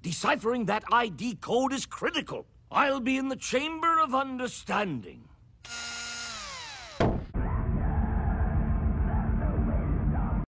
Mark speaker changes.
Speaker 1: Deciphering that ID code is critical. I'll be in the Chamber of Understanding.